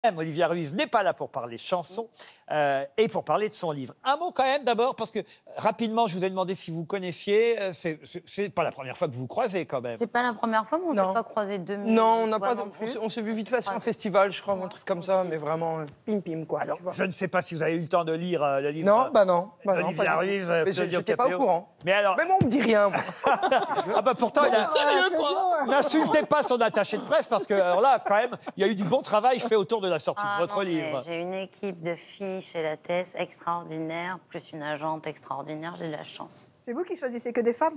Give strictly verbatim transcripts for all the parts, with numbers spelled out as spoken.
Olivia Ruiz n'est pas là pour parler chansons euh, et pour parler de son livre. Un mot quand même d'abord, parce que rapidement, je vous ai demandé si vous connaissiez. Euh, c'est, c'est, c'est pas la première fois que vous vous croisez quand même. C'est pas la première fois, mais on ne s'est pas croisé deux minutes. Non, on n'a pas. Non On s'est, on s'est vu vite fait sur un festival, je crois, un truc comme ça, mais vraiment pim pim quoi. Alors, je ne sais pas si vous avez eu le temps de lire euh, le livre. Non, bah non. Bah non Olivia Ruiz. Euh, mais j'étais pas au courant. Mais alors. Mais moi, on me dit rien. Moi. ah bah pourtant, il a... sérieux quoi. N'insultez pas son attaché de presse parce que alors là, quand même, il y a eu du bon travail fait autour de la sortie ah, de votre non, livre. J'ai une équipe de filles chez La Thèse extraordinaire, plus une agente extraordinaire. J'ai de la chance. C'est vous qui choisissez que des femmes?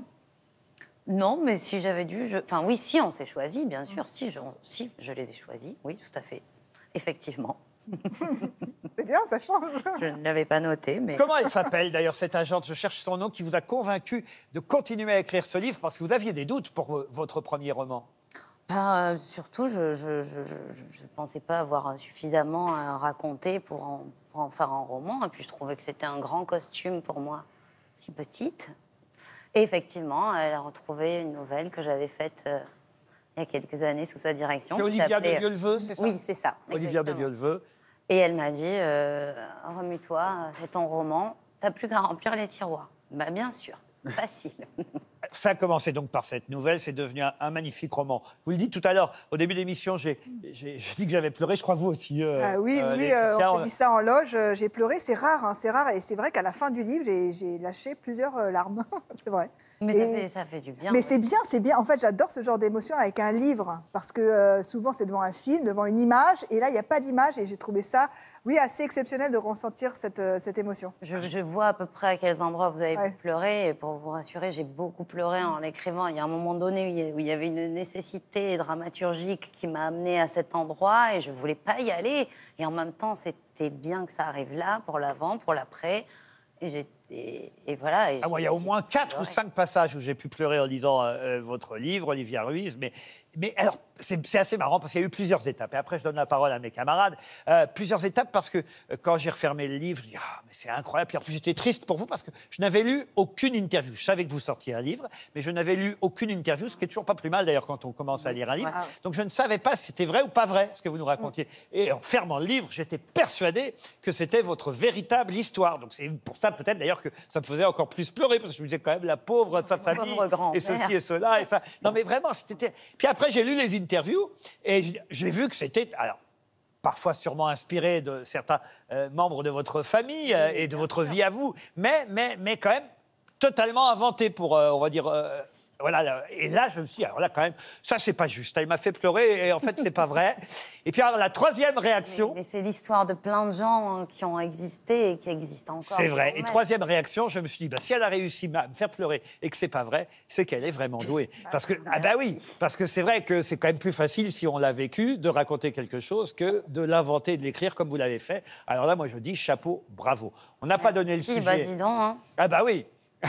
Non, mais si j'avais dû... Je... Enfin oui, si, on s'est choisis, bien sûr. Si je... si, je les ai choisis, oui, tout à fait. Effectivement. C'est bien, ça change. Je ne l'avais pas noté, mais... Comment elle s'appelle, d'ailleurs, cette agente? Je cherche son nom, qui vous a convaincu de continuer à écrire ce livre parce que vous aviez des doutes pour votre premier roman. Ben, euh, surtout, je ne pensais pas avoir suffisamment euh, raconté pour en, pour en faire un roman. Et puis, je trouvais que c'était un grand costume pour moi, si petite. Et effectivement, elle a retrouvé une nouvelle que j'avais faite euh, il y a quelques années sous sa direction. C'est Olivia de Violeveux, c'est ça? Oui, c'est ça. Olivia de Violeveux. Et elle m'a dit, euh, remue-toi, c'est ton roman, t'as plus qu'à remplir les tiroirs. Bah, bien sûr, facile. Ça a commencé donc par cette nouvelle, c'est devenu un, un magnifique roman. Vous le dites tout à l'heure, au début de l'émission, j'ai, j'ai, j'ai dit que j'avais pleuré, je crois vous aussi. Euh, ah oui, euh, oui, euh, on s'est dit ça en loge, euh, j'ai pleuré, c'est rare, hein, c'est rare, et c'est vrai qu'à la fin du livre, j'ai, j'ai lâché plusieurs euh, larmes, c'est vrai. Mais et... ça, fait, ça fait du bien. Mais c'est bien, c'est bien. En fait, j'adore ce genre d'émotion avec un livre, parce que euh, souvent, c'est devant un film, devant une image, et là, il n'y a pas d'image, et j'ai trouvé ça, oui, assez exceptionnel de ressentir cette, euh, cette émotion. Je, je vois à peu près à quels endroits vous avez ouais. pu pleurer, et pour vous rassurer, j'ai beaucoup pleuré en l'écrivant. Il y a un moment donné où il y avait une nécessité dramaturgique qui m'a amenée à cet endroit, et je ne voulais pas y aller. Et en même temps, c'était bien que ça arrive là, pour l'avant, pour l'après. Et j'étais... Et, et voilà. Et ah, moi, il y a au moins quatre ou cinq passages où j'ai pu pleurer en lisant euh, votre livre, Olivia Ruiz. Mais, mais alors, c'est, c'est assez marrant parce qu'il y a eu plusieurs étapes. Et après, je donne la parole à mes camarades. Euh, plusieurs étapes parce que euh, quand j'ai refermé le livre, je dis ah, mais c'est incroyable. Puis en plus, j'étais triste pour vous parce que je n'avais lu aucune interview. Je savais que vous sortiez un livre, mais je n'avais lu aucune interview, ce qui est toujours pas plus mal d'ailleurs quand on commence à lire un livre. Ouais. Donc je ne savais pas si c'était vrai ou pas vrai ce que vous nous racontiez. Et en fermant le livre, j'étais persuadé que c'était votre véritable histoire. Donc c'est pour ça peut-être d'ailleurs que ça me faisait encore plus pleurer, parce que je me disais quand même la pauvre, sa famille, et ceci et cela, et ça. Non mais vraiment, c'était... Puis après, j'ai lu les interviews, et j'ai vu que c'était... Alors, parfois sûrement inspiré de certains euh, membres de votre famille euh, et de votre vie à vous, mais, mais, mais quand même totalement inventé pour, euh, on va dire... Euh, voilà, et là, je me suis dit, alors là, quand même, ça, c'est pas juste. Il m'a fait pleurer, et en fait, c'est pas vrai. Et puis, alors, la troisième réaction... Mais, mais c'est l'histoire de plein de gens hein, qui ont existé et qui existent encore. C'est vrai. Et troisième réaction, je me suis dit, bah, si elle a réussi à me faire pleurer et que c'est pas vrai, c'est qu'elle est vraiment douée. Parce que, ah bah oui, parce que c'est vrai que c'est quand même plus facile, si on l'a vécu, de raconter quelque chose que de l'inventer et de l'écrire comme vous l'avez fait. Alors là, moi, je dis chapeau, bravo. On n'a pas donné le si, sujet. Bah, dis donc, hein. Ah bah oui.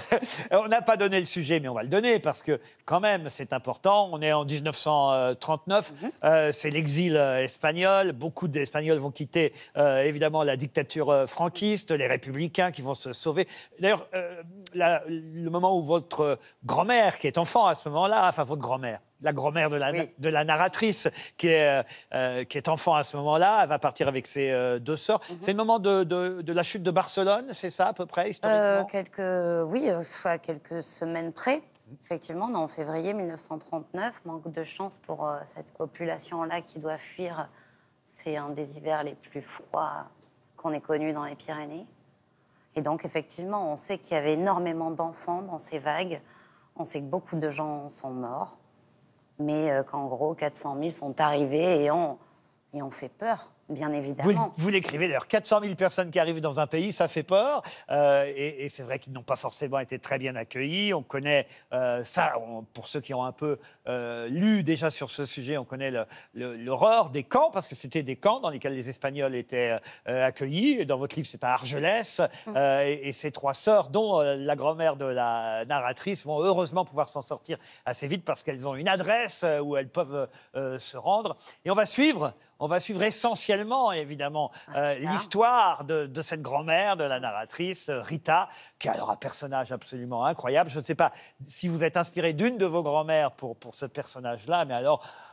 On n'a pas donné le sujet, mais on va le donner parce que, quand même, c'est important. On est en dix-neuf cent trente-neuf, mm-hmm. euh, c'est l'exil euh, espagnol. Beaucoup d'Espagnols vont quitter, euh, évidemment, la dictature euh, franquiste, les républicains qui vont se sauver. D'ailleurs, euh, la, le moment où votre grand-mère, qui est enfant à ce moment-là, enfin, votre grand-mère, la grand-mère de la, oui. de la narratrice, qui est, euh, qui est enfant à ce moment-là, elle va partir avec ses euh, deux sœurs. Mm-hmm. C'est le moment de, de, de la chute de Barcelone, c'est ça, à peu près, historiquement euh, quelques, Oui, à quelques semaines près. Effectivement, en février mille neuf cent trente-neuf, manque de chance pour euh, cette population-là qui doit fuir. C'est un des hivers les plus froids qu'on ait connus dans les Pyrénées. Et donc, effectivement, on sait qu'il y avait énormément d'enfants dans ces vagues. On sait que beaucoup de gens sont morts. Mais euh, qu'en gros, quatre cent mille sont arrivés et ont, et ont fait peur, bien évidemment. Vous, vous l'écrivez d'ailleurs, quatre cent mille personnes qui arrivent dans un pays, ça fait peur. Euh, et, et c'est vrai qu'ils n'ont pas forcément été très bien accueillis. On connaît euh, ça, on, pour ceux qui ont un peu euh, lu déjà sur ce sujet, on connaît le, le, l'horreur des camps, parce que c'était des camps dans lesquels les Espagnols étaient euh, accueillis. Et dans votre livre, c'est à Argelès. Mmh. Euh, et, et ces trois sœurs, dont euh, la grand-mère de la narratrice, vont heureusement pouvoir s'en sortir assez vite parce qu'elles ont une adresse euh, où elles peuvent euh, se rendre. Et on va suivre... On va suivre essentiellement, évidemment, euh, ah. l'histoire de, de cette grand-mère, de la narratrice, Rita, qui est alors un personnage absolument incroyable. Je ne sais pas si vous êtes inspiré d'une de vos grand-mères pour, pour ce personnage-là, mais alors,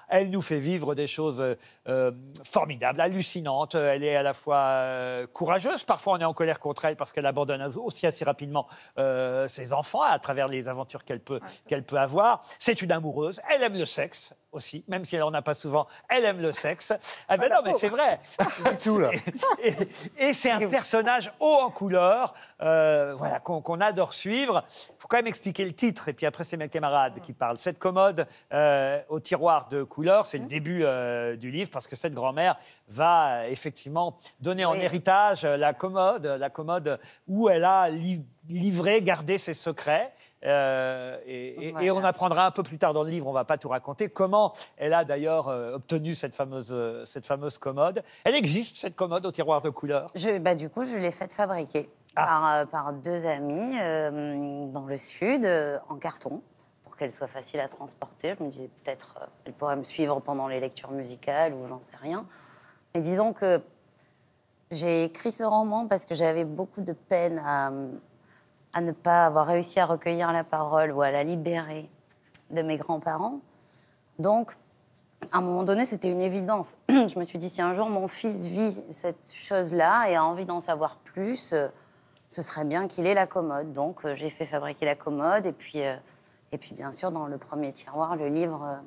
Elle nous fait vivre des choses euh, formidables, hallucinantes. Elle est à la fois euh, courageuse. Parfois, on est en colère contre elle parce qu'elle abandonne aussi assez rapidement euh, ses enfants à travers les aventures qu'elle peut, qu'elle peut avoir. C'est une amoureuse. Elle aime le sexe aussi, même si elle n'en a pas souvent. Elle aime le sexe. Ah ben non, mais c'est vrai. tout, là. Et, et- et c'est un personnage haut en couleur, euh, voilà, qu'on qu'on adore suivre. Il faut quand même expliquer le titre, et puis après, c'est mes camarades qui parlent. Cette commode euh, au tiroir de couleur, c'est le début euh, du livre, parce que cette grand-mère va euh, effectivement donner en Oui. héritage euh, la commode, la commode où elle a li- livré, gardé ses secrets. Euh, et, et- Voilà. et on apprendra un peu plus tard dans le livre, on ne va pas tout raconter, comment elle a d'ailleurs euh, obtenu cette fameuse, euh, cette fameuse commode. Elle existe, cette commode au tiroir de couleur? Je, bah, du coup, je l'ai faite fabriquer Ah. par, euh, par deux amis euh, dans le sud, euh, en carton, pour qu'elle soit facile à transporter. Je me disais peut-être euh, elle pourrait me suivre pendant les lectures musicales ou j'en sais rien. Mais disons que j'ai écrit ce roman parce que j'avais beaucoup de peine à, à ne pas avoir réussi à recueillir la parole ou à la libérer de mes grands-parents. Donc, à un moment donné, c'était une évidence. Je me suis dit, si un jour mon fils vit cette chose-là et a envie d'en savoir plus, euh, ce serait bien qu'il ait la commode. Donc, euh, j'ai fait fabriquer la commode. Et puis, euh, et puis, bien sûr, dans le premier tiroir, le livre euh,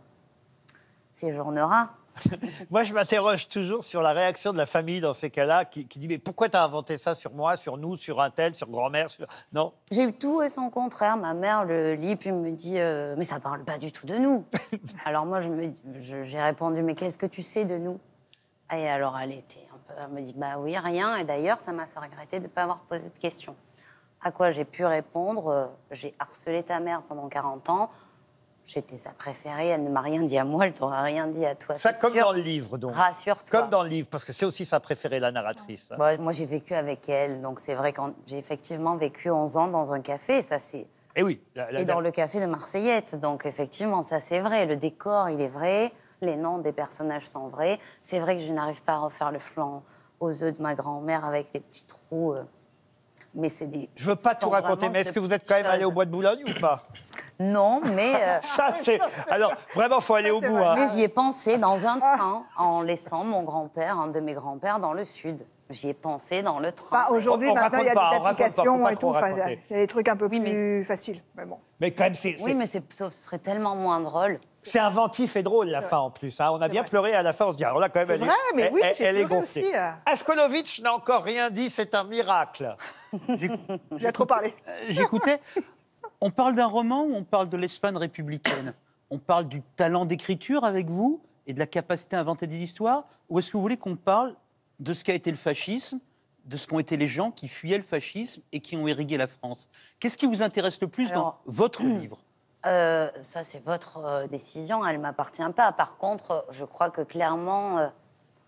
séjournera. Moi, je m'interroge toujours sur la réaction de la famille dans ces cas-là, qui, qui dit, mais pourquoi tu as inventé ça sur moi, sur nous, sur un tel, sur grand-mère sur... Non. J'ai eu tout et son contraire. Ma mère le lit, puis me dit euh, mais ça parle pas du tout de nous. Alors moi, je me, je- j'ai répondu mais qu'est-ce que tu sais de nous? Et alors elle était un peu, elle me dit bah oui rien. Et d'ailleurs, ça m'a fait regretter de ne pas avoir posé de questions. À quoi j'ai pu répondre euh, j'ai harcelé ta mère pendant quarante ans. J'étais sa préférée. Elle ne m'a rien dit à moi. Elle t'aura rien dit à toi. Ça, c'est comme sûr. dans le livre, donc. Rassure-toi. Comme dans le livre, parce que c'est aussi sa préférée, la narratrice. hein. Bon, moi, j'ai vécu avec elle. Donc c'est vrai que j'ai effectivement vécu onze ans dans un café. Et ça, c'est Et oui. la- la- Et dans le café de Marseillette. Donc, effectivement, ça, c'est vrai. Le décor, il est vrai. Les noms des personnages sont vrais. C'est vrai que je n'arrive pas à refaire le flanc aux œufs de ma grand-mère avec les petits trous. euh, Mais c'est des... Je veux pas ce tout sont raconter, vraiment mais est-ce de que vous êtes petites quand même allé choses. au bois de Boulogne ou pas? Non, mais... euh, Ça, c'est... Alors, vraiment, il faut aller au c'est bout. vrai. hein. Mais j'y ai pensé dans un train, en laissant mon grand-père, un de mes grands-pères, dans le sud. J'y ai pensé dans le train. Enfin, aujourd'hui, On- on maintenant, il y a raconte pas, des on raconte pas, faut applications pas et trop tout. Enfin, raconter. il y a des trucs un peu Oui, mais- plus faciles. Mais bon. Mais quand même, c'est, c'est, Oui, mais c'est- ce serait tellement moins drôle. c'est inventif et drôle, la fin, en plus. hein. On a bien vrai. pleuré à la fin, on se dit, alors là, quand même, C'est elle est- vrai, mais elle- oui, elle- j'ai elle est pleuré gonflée. aussi, euh. Askolovitch n'a encore rien dit, c'est un miracle. J'ai trop parlé. J'écoutais. On parle d'un roman ou on parle de l'Espagne républicaine? On parle du talent d'écriture avec vous et de la capacité à inventer des histoires? Ou est-ce que vous voulez qu'on parle de ce qu'a été le fascisme, de ce qu'ont été les gens qui fuyaient le fascisme et qui ont irrigué la France? Qu'est-ce qui vous intéresse le plus Alors, dans votre livre? Euh, ça, c'est votre euh, décision, elle ne m'appartient pas. Par contre, je crois que clairement, euh,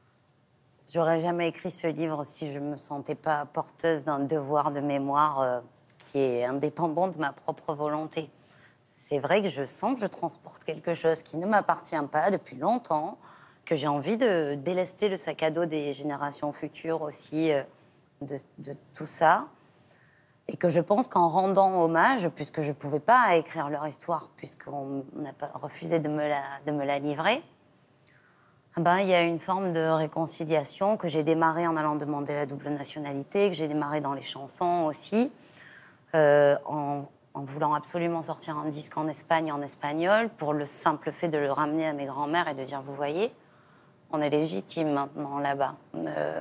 j'aurais jamais écrit ce livre si je ne me sentais pas porteuse d'un devoir de mémoire euh, qui est indépendant de ma propre volonté. C'est vrai que je sens que je transporte quelque chose qui ne m'appartient pas depuis longtemps, que j'ai envie de délester le sac à dos des générations futures aussi, euh, de, de tout ça. Et que je pense qu'en rendant hommage, puisque je ne pouvais pas écrire leur histoire, puisqu'on n'a pas refusé de me la, de me la livrer, eh ben, il y a une forme de réconciliation que j'ai démarrée en allant demander la double nationalité, que j'ai démarrée dans les chansons aussi, euh, en, en voulant absolument sortir un disque en Espagne, en espagnol, pour le simple fait de le ramener à mes grands-mères et de dire, vous voyez, on est légitime maintenant là-bas. Euh,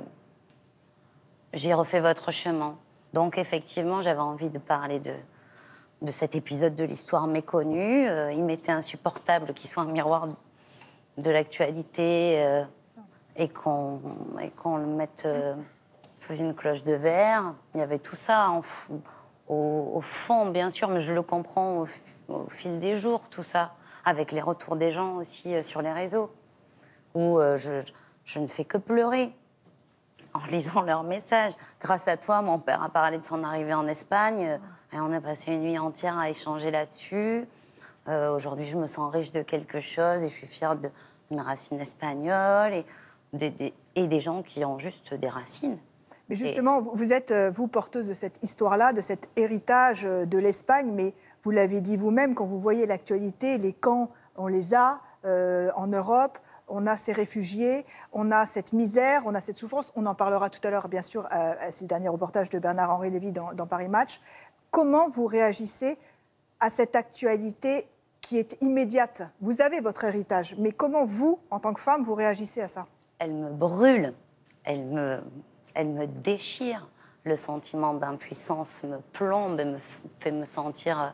j'ai refait votre chemin. Donc, effectivement, j'avais envie de parler de, de cet épisode de l'histoire méconnue. Euh, il m'était insupportable qu'il soit un miroir de l'actualité euh, et qu'on et qu'on le mette euh, sous une cloche de verre. Il y avait tout ça en f- au, au fond, bien sûr, mais je le comprends au, f- au fil des jours, tout ça, avec les retours des gens aussi euh, sur les réseaux, où euh, je, je ne fais que pleurer en lisant leurs messages. Grâce à toi, mon père a parlé de son arrivée en Espagne euh, et on a passé une nuit entière à échanger là-dessus. Euh, Aujourd'hui, je me sens riche de quelque chose et je suis fière de, de mes racines espagnoles et des, des- et des gens qui ont juste des racines. Mais justement, vous- vous êtes, euh, vous, porteuse de cette histoire-là, de cet héritage euh, de l'Espagne, mais vous l'avez dit vous-même, quand vous voyez l'actualité, les camps, on les a, euh, en Europe. On a ces réfugiés, on a cette misère, on a cette souffrance. On en parlera tout à l'heure, bien sûr. Euh, c'est le dernier reportage de Bernard-Henri Lévy dans, dans Paris Match. Comment vous réagissez à cette actualité qui est immédiate? Vous avez votre héritage, mais comment vous, en tant que femme, vous réagissez à ça? Elle me brûle, elle me, elle me déchire. Le sentiment d'impuissance me plombe et me fait me sentir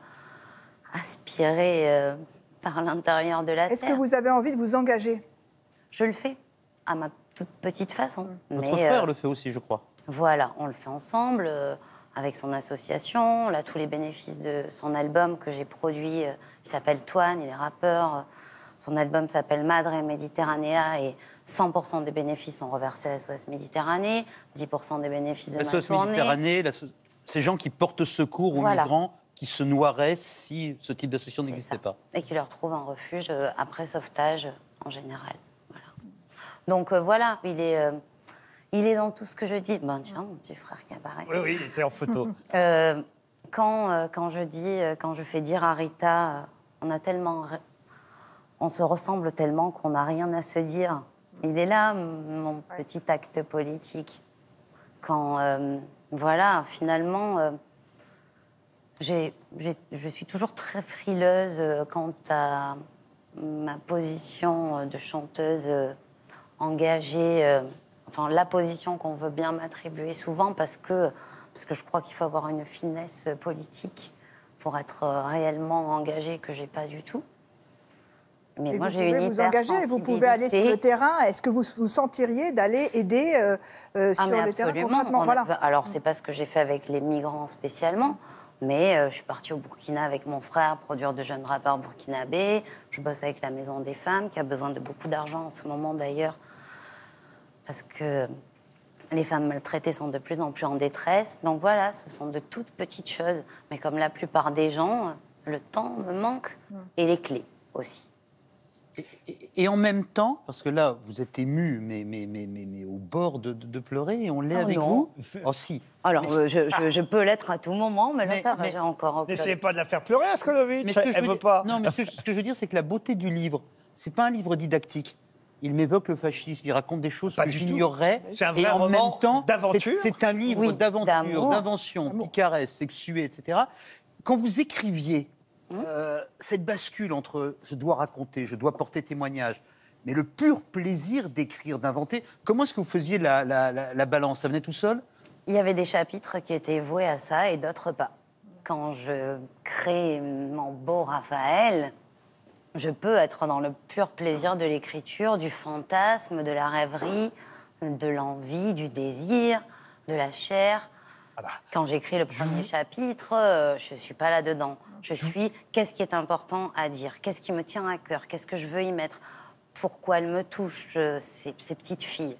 aspirée euh, par l'intérieur de la terre. Est-ce que vous avez envie de vous engager? Je le fais, à ma toute petite façon. Votre mais, frère euh, le fait aussi, je crois. Voilà, on le fait ensemble, euh, avec son association. On a tous les bénéfices de son album que j'ai produit. Euh, il s'appelle Toine, il est rappeur. Euh, son album s'appelle Madre Mediterranea et cent pour cent des bénéfices sont reversés à S O S Méditerranée, dix pour cent des bénéfices de ma S O S tournée. Méditerranée, la so- ces gens qui portent secours aux Voilà. migrants qui se noieraient si ce type d'association C'est n'existait ça. pas. Et qui leur trouvent un refuge euh, après sauvetage en général. Voilà. Donc euh, voilà, il est, euh, il est dans tout ce que je dis. Ben tiens, mon petit frère qui apparaît. Oui, oui, il était en photo. Euh, quand, euh, quand je dis, euh, quand je fais dire à Rita, euh, on a tellement, on se ressemble tellement qu'on n'a rien à se dire. Il est là, mon petit acte politique. Quand, euh, voilà, finalement, euh, j'ai, j'ai, je suis toujours très frileuse euh, quant à ma position de chanteuse euh, engagée, euh, enfin la position qu'on veut bien m'attribuer souvent, parce que, parce que je crois qu'il faut avoir une finesse politique pour être euh, réellement engagée, que j'ai pas du tout. Mais Et moi, vous j'ai une pouvez vous engager, vous pouvez aller sur le terrain. Est-ce que vous vous sentiriez d'aller aider euh, euh, Ah, sur mais le terrain absolument. concrètement? On- Voilà. Alors, c'est pas ce que j'ai fait avec les migrants spécialement, mais euh, je suis partie au Burkina avec mon frère, produire de jeunes rappeurs burkinabés. Je bosse avec la Maison des Femmes, qui a besoin de beaucoup d'argent en ce moment d'ailleurs, parce que les femmes maltraitées sont de plus en plus en détresse. Donc voilà, ce sont de toutes petites choses. Mais comme la plupart des gens, le temps me manque et les clés aussi. Et, et- et en même temps, parce que là, vous êtes ému, mais, mais, mais, mais, mais au bord de, de- de pleurer, et on l'est Oh avec non. vous. Oh si. Alors, euh, je, je- je peux l'être à tout moment, mais là, Mais- ça va, mais- j'ai encore... N'essayez pas de la faire pleurer, Askolovitch. Mais ce que je Elle veux veut dire- pas. Non, mais ce, ce que je veux dire, c'est que la beauté du livre, c'est pas un livre didactique. Il m'évoque le fascisme, il raconte des choses Pas que du tout. j'ignorais. C'est un et vrai en roman même temps, d'aventure. c'est- C'est un livre Oui, d'aventure, d'amour. d'invention, picaresque, sexuée, et cetera. Quand vous écriviez euh, cette bascule entre je dois raconter, je dois porter témoignage, mais le pur plaisir d'écrire, d'inventer, comment est-ce que vous faisiez la, la- la- la balance? Ça venait tout seul? Il y avait des chapitres qui étaient voués à ça et d'autres pas. Quand je crée mon beau Raphaël, je peux être dans le pur plaisir de l'écriture, du fantasme, de la rêverie, de l'envie, du désir, de la chair. Quand j'écris le premier chapitre, euh, je ne suis pas là-dedans. Je suis qu'est-ce qui est important à dire, qu'est-ce qui me tient à cœur, qu'est-ce que je veux y mettre, pourquoi elle me touche, euh, ces, ces petites filles.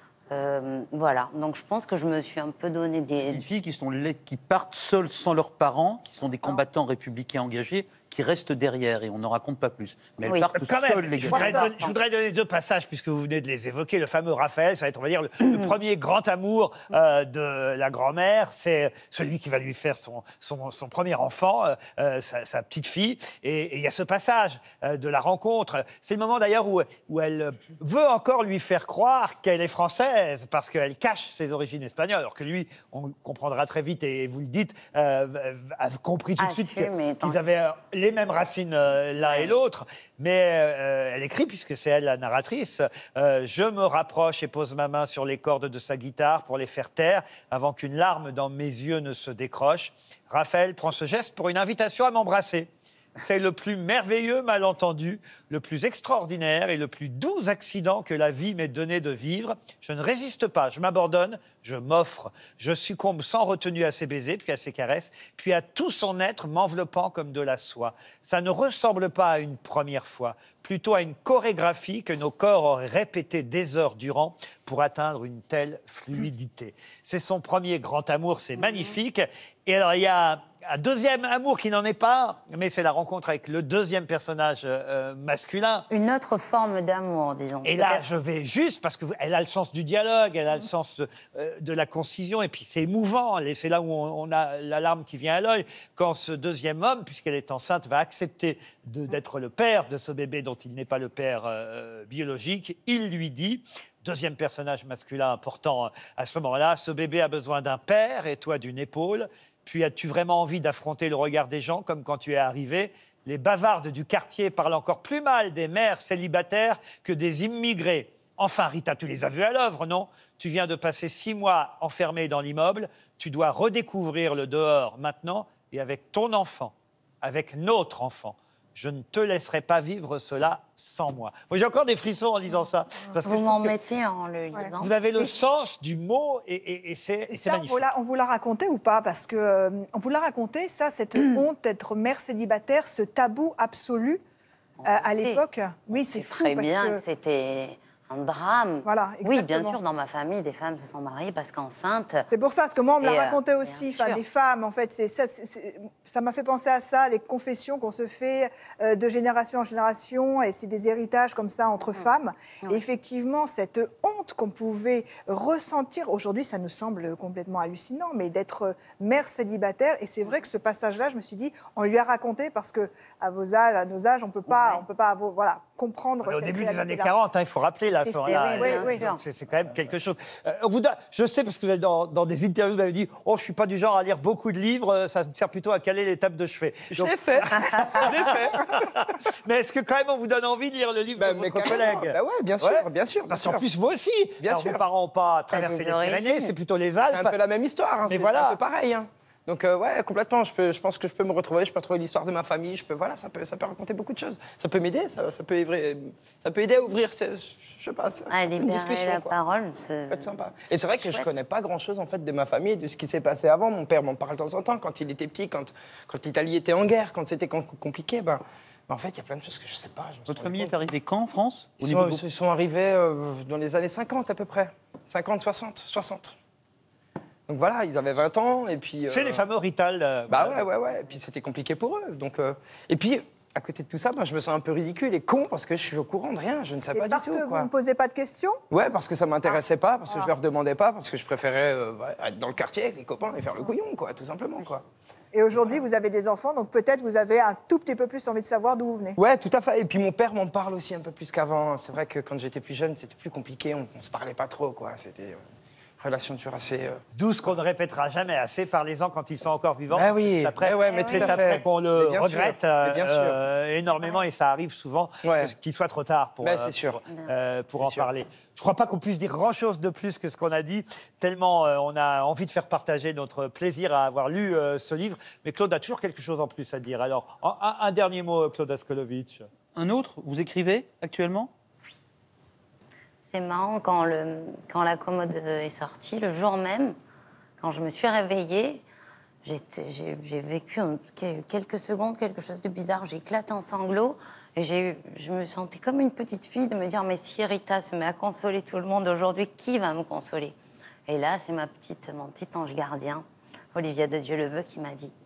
Euh, voilà, donc je pense que je me suis un peu donné des... Des filles qui, sont, la- qui partent seules sans leurs parents, qui sont des combattants républicains engagés, qui restent derrière, et on n'en raconte pas plus. Mais elles Oui. partent Quand seules, même, les je gars. voudrais, Voilà. donner, je voudrais donner deux passages, puisque vous venez de les évoquer. Le fameux Raphaël, ça va être, on va dire, le, le premier grand amour euh, de la grand-mère. C'est celui qui va lui faire son, son, son premier enfant, euh, euh, sa, sa petite fille. Et et il y a ce passage euh, de la rencontre. C'est le moment d'ailleurs où, où elle veut encore lui faire croire qu'elle est française, parce qu'elle cache ses origines espagnoles, alors que lui, on comprendra très vite, et vous le dites, euh, a compris tout de suite que- Assume, mais tant- qu'ils avaient euh, les mêmes racines euh, l'un et l'autre. Mais euh, elle écrit, puisque c'est elle la narratrice, euh, je me rapproche et pose ma main sur les cordes de sa guitare pour les faire taire avant qu'une larme dans mes yeux ne se décroche. Raphaël prend ce geste pour une invitation à m'embrasser. C'est le plus merveilleux malentendu, le plus extraordinaire et le plus doux accident que la vie m'ait donné de vivre. Je ne résiste pas, je m'abandonne, je m'offre. Je succombe sans retenue à ses baisers, puis à ses caresses, puis à tout son être m'enveloppant comme de la soie. Ça ne ressemble pas à une première fois, plutôt à une chorégraphie que nos corps auraient répétée des heures durant pour atteindre une telle fluidité. C'est son premier grand amour, c'est magnifique. Et alors, il y a un deuxième amour qui n'en est pas, mais c'est la rencontre avec le deuxième personnage euh, masculin. masculin. Une autre forme d'amour, disons. Et là, peut-être. je vais juste, parce qu'elle a le sens du dialogue, elle a le sens de, euh, de la concision, et puis c'est émouvant. Et c'est là où on, on a la larme qui vient à l'œil, quand ce deuxième homme, puisqu'elle est enceinte, va accepter de- d'être le père de ce bébé dont il n'est pas le père euh, biologique. Il lui dit, deuxième personnage masculin important à ce moment-là, ce bébé a besoin d'un père et toi d'une épaule. Puis as-tu vraiment envie d'affronter le regard des gens, comme quand tu es arrivé? Les bavardes du quartier parlent encore plus mal des mères célibataires que des immigrés. Enfin, Rita, tu les as vus à l'œuvre, non? Tu viens de passer six mois enfermé dans l'immeuble. Tu dois redécouvrir le dehors maintenant et avec ton enfant, avec notre enfant. Je ne te laisserai pas vivre cela sans moi. Moi, j'ai encore des frissons en lisant ça. Parce que Vous je m'en trouve que mettez en le lisant. vous avez le sens du mot et, et- et c'est Et et c'est ça, on magnifique. vous, l'a, on vous l'a raconté ou pas? Parce que euh, on vous l'a raconté, ça, cette honte d'être mère célibataire, ce tabou absolu euh, à sait. l'époque. Oui, c'est C'est fou très parce bien que que c'était un drame. Voilà, Oui, bien exactement. sûr, dans ma famille, des femmes se sont mariées parce qu'enceintes. c'est pour ça, parce que moi, on me Et, l'a euh, raconté bien aussi, enfin, sûr. des femmes, en fait, c'est, ça, c'est- c'est- ça m'a fait penser à ça, les confessions qu'on se fait euh, de génération en génération, et c'est des héritages comme ça entre femmes. Ouais. Et effectivement, cette honte qu'on pouvait ressentir, aujourd'hui, ça nous semble complètement hallucinant, mais d'être mère célibataire, et c'est vrai que ce passage-là, je me suis dit, on lui a raconté, parce que à vos âges, à nos âges, on peut pas, Ouais. on peut pas avoir- voilà, comprendre Au cette début des années réalité-là. quarante, hein, il faut rappeler là, à ce C'est moment-là. fait, oui, Euh, bien donc sûr. C'est c'est quand même quelque chose. Euh, on vous donne- je sais, parce que vous êtes dans, dans des interviews, vous avez dit « Oh, je suis pas du genre à lire beaucoup de livres, euh, ça me sert plutôt à caler les tables de chevet. » Je l'ai fait. Je l'ai fait. Mais est-ce que quand même on vous donne envie de lire le livre Bah, de mais votre carrément. collègue? Bah ouais, bien sûr, Ouais. bien sûr. Parce bien qu'en sûr. plus, vous aussi, Bien alors, sûr. vos parents n'ont pas traversé des les origines. Pyrénées, c'est plutôt les C'est Alpes. un peu la même histoire, hein, Mais c'est voilà. c'est un peu pareil. hein. Donc euh, ouais, complètement, je, peux, je pense que je peux me retrouver, je peux retrouver l'histoire de ma famille, je peux, voilà, ça peut, ça peut raconter beaucoup de choses. Ça peut m'aider, ça, ça, peut, évrer- ça peut aider à ouvrir, ce- je sais pas, À une libérer discussion. la quoi. parole. Ça c'est- peut être sympa. Et c'est vrai que je chouette. connais pas grand-chose en fait de ma famille, de ce qui s'est passé avant. Mon père m'en parle de temps en temps, quand il était petit, quand, quand l'Italie était en guerre, quand c'était com- compliqué. Ben, ben, en fait, il y a plein de choses que je sais pas. je me suis Votre rendu famille compte. est arrivée quand en France? Au Ils niveau sont, de vos- ils sont arrivés euh, dans les années cinquante à peu près. cinquante, soixante, soixante. Donc voilà, ils avaient vingt ans et puis... C'est euh, les fameux Rital. euh, Bah ouais, ouais, ouais. Et puis c'était compliqué pour eux. Donc, euh, et puis, à côté de tout ça, ben, je me sens un peu ridicule et con parce que je suis au courant de rien. Je ne sais Et pas parce du tout. que vous quoi. ne posez pas de questions? Ouais, parce que ça m'intéressait pas, parce que Ah. je leur demandais pas, parce que je préférais euh, ouais, être dans le quartier avec les copains et faire le couillon, quoi, tout simplement, quoi. Et aujourd'hui, vous avez des enfants, donc peut-être vous avez un tout petit peu plus envie de savoir d'où vous venez. Ouais, tout à fait. Et puis mon père m'en parle aussi un peu plus qu'avant. C'est vrai que quand j'étais plus jeune, c'était plus compliqué. On, on se parlait pas trop, quoi. C'était euh, relation toujours assez. euh, D'où ce qu'on ne répétera jamais assez, parlez-en quand ils sont encore vivants. Ah oui, C'est après, eh ouais, mais tout c'est à fait. après qu'on le Mais bien sûr, regrette mais bien sûr. euh, énormément et ça arrive souvent Ouais. qu'il soit trop tard pour, Mais euh, c'est sûr. pour, euh, pour C'est en sûr. parler. Je ne crois pas qu'on puisse dire grand-chose de plus que ce qu'on a dit, tellement euh, on a envie de faire partager notre plaisir à avoir lu euh, ce livre. Mais Claude a toujours quelque chose en plus à dire. Alors, en- un, un dernier mot, Claude Askolovitch. Un autre? Vous écrivez actuellement? C'est marrant, quand, le, quand la commode est sortie, le jour même, quand je me suis réveillée, j'étais- j'ai j'ai vécu en que- quelques secondes quelque chose de bizarre. J'ai éclaté en sanglots et j'ai eu- je me sentais comme une petite fille de me dire « Mais si Rita se met à consoler tout le monde aujourd'hui, qui va me consoler ?» Et là, c'est ma petite, mon petit ange gardien, Olivia de Dieu-le-Veut, qui m'a dit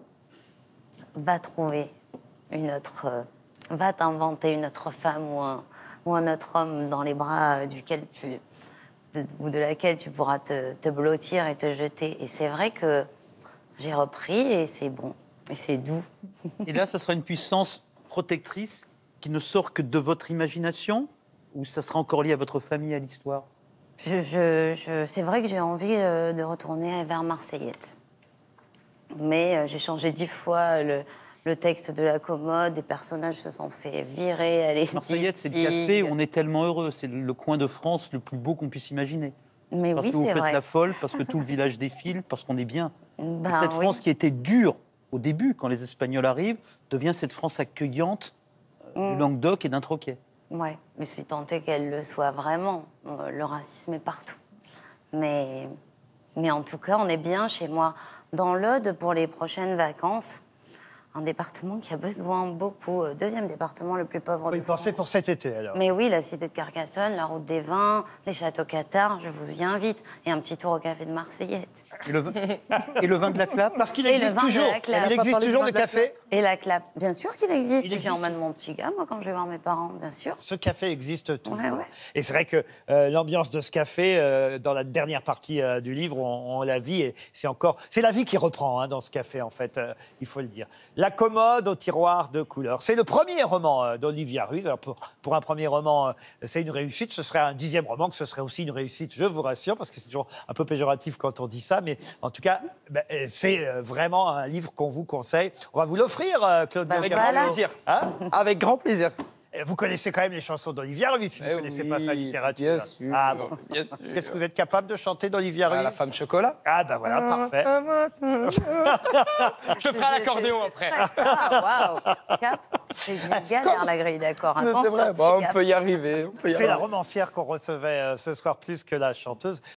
« Va trouver une autre... euh, va t'inventer une autre femme ou un, ou un autre homme dans les bras duquel tu, de, ou de laquelle tu pourras te, te blottir et te jeter. » Et c'est vrai que j'ai repris et c'est bon, et c'est doux. Et là, ça sera une puissance protectrice qui ne sort que de votre imagination? Ou ça sera encore lié à votre famille, à l'histoire? Je, je, je- c'est vrai que j'ai envie euh, de retourner vers Marseillette. Mais euh, j'ai changé dix fois le, le texte de la commode, des personnages se sont fait virer, aller Marseillette, c'est le café où on est tellement heureux. C'est le coin de France le plus beau qu'on puisse imaginer. Mais Parce oui, que vous c'est faites vrai. la folle, parce que tout le village défile, parce qu'on est bien. Ben Et cette oui. France qui était dure au début, quand les Espagnols arrivent, devient cette France accueillante euh, Mm. du Languedoc et d'un Troquet. Ouais, mais si tant est qu'elle le soit vraiment, euh, le racisme est partout. Mais, mais en tout cas, on est bien chez moi. Dans l'Aude, pour les prochaines vacances, un département qui a besoin beaucoup. euh, Deuxième département le plus pauvre Oui, de pensez France. pour cet été, alors. Mais oui, la cité de Carcassonne, la route des vins, les châteaux cathares, je vous y invite. Et un petit tour au café de Marseillette. Et le, vin- et le vin de la clap Parce qu'il Et le existe vin de toujours. la Claire. Il On a pas existe parlé du toujours vin le de la café. Et la clap, bien sûr qu'il existe. Il J'ai existe. emmène mon petit gars, moi, quand je vais voir mes parents, bien sûr. Ce café existe toujours. Ouais, ouais. Et c'est vrai que euh, l'ambiance de ce café, euh, dans la dernière partie euh, du livre, on, on la vit et c'est encore, c'est la vie qui reprend hein, dans ce café en fait, euh, il faut le dire. La commode au tiroir de couleur. C'est le premier roman euh, d'Olivia Ruiz. Alors pour, pour un premier roman, euh, c'est une réussite. Ce serait un dixième roman que ce serait aussi une réussite, je vous rassure, parce que c'est toujours un peu péjoratif quand on dit ça, mais en tout cas, ben, euh, c'est euh, vraiment un livre qu'on vous conseille. On va vous l'offrir, euh, Claude. Bah, Avec voilà. grand plaisir. Hein Avec grand plaisir. Euh, Vous connaissez quand même les chansons d'Olivia Ruiz, si vous ne Eh connaissez oui, pas sa littérature. bien sûr, Ah bon. bien sûr. Qu'est-ce que vous êtes capable de chanter d'Olivia Ah, Ruiz? la femme chocolat. Ah ben voilà, parfait. Je ferai l'accordéon après. Ah, waouh. Cap, c'est une galère, la grille d'accord. C'est Attention, vrai. fais Bon, on gaffe. peut y arriver. On peut y C'est la arriver. romancière qu'on recevait euh, ce soir plus que la chanteuse.